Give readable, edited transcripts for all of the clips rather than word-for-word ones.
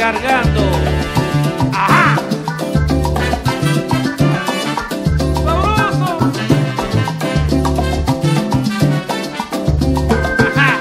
descargando. ¡Ajá! ¡Sabroso! ¡Ajá!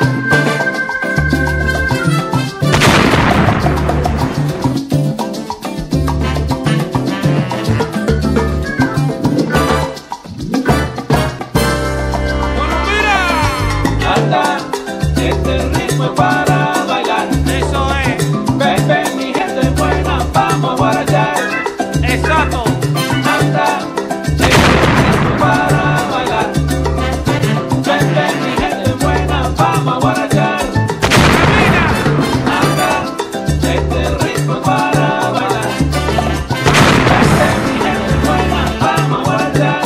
¡Bueno, mira! Anda, este ritmo es para bailar. Eso es. Ven, ven, mi gente buena, vamos a guarachar. Exacto. Anda, este ritmo es para bailar. Ven, ven, mi gente buena, vamos a guarachar. Camina. Anda, este ritmo es para bailar. Ven, ven, mi gente buena, vamos a guarachar.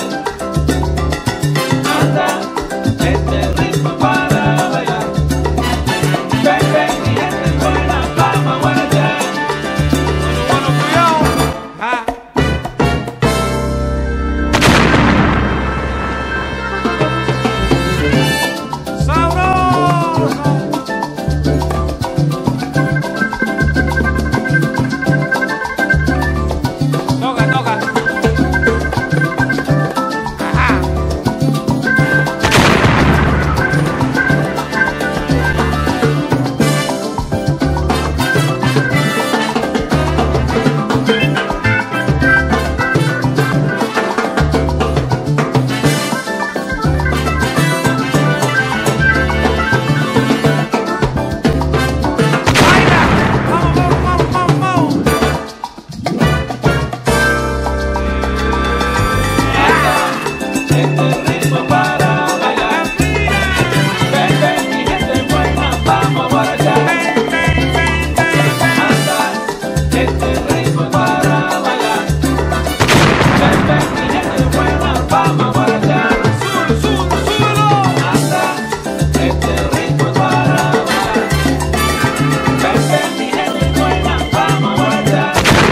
Anda, este ritmo es para bailar. Ven, ven, mi gente buena, vamos a guarachar. Bueno, cuidado. Ajá. ¡Sabroso! Toca, toca. Ajá. ¡Baila! ¡Vamos, vamos, vamos, vamos, vamos! Este ritmo es para bailar. Ven, ven, mi gente buena, vamos a guarachar. Anda, este ritmo es para bailar. Ven, ven, mi gente buena, vamos a guarachar. Anda, este ritmo es para bailar. Ven, ven, mi gente buena, vamos a guarachar.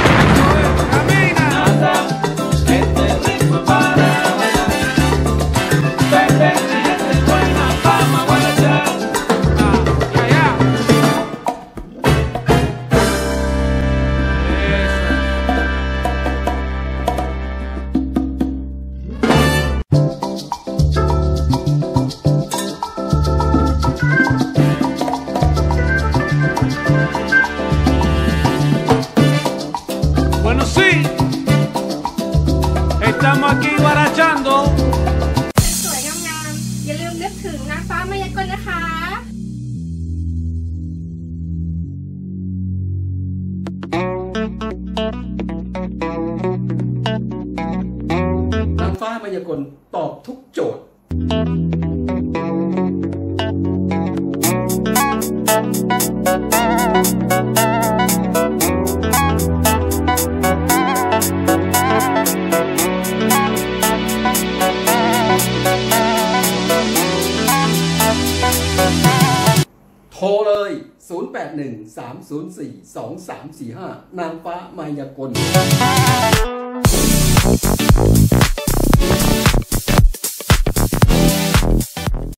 Anda, este ritmo es para bailar. Ven, ven, mi gente buena, vamos a guarachar. Bueno, sí, estamos aquí guarachando. สวยงามๆอย่าลืมนึกถึงนางฟ้ามายากลนะคะนางฟ้ามายากลตอบทุกโจทย์ โทรเลย 0813042345 นางฟ้ามายากล